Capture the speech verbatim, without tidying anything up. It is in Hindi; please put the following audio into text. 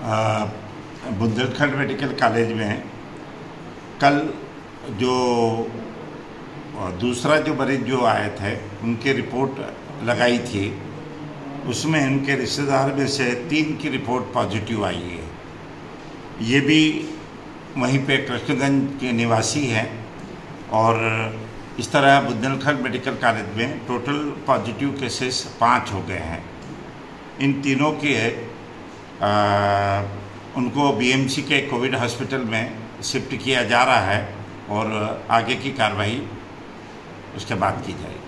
बुंदेलखंड मेडिकल कॉलेज में कल जो दूसरा जो मरीज जो आए थे उनकी रिपोर्ट लगाई थी, उसमें उनके रिश्तेदार में से तीन की रिपोर्ट पॉजिटिव आई है। ये भी वहीं पे कृष्णगंज के निवासी हैं और इस तरह बुंदेलखंड मेडिकल कॉलेज में टोटल पॉजिटिव केसेस पाँच हो गए हैं। इन तीनों के आ, उनको बीएमसी के कोविड हॉस्पिटल में शिफ्ट किया जा रहा है और आगे की कार्रवाई उसके बाद की जाएगी।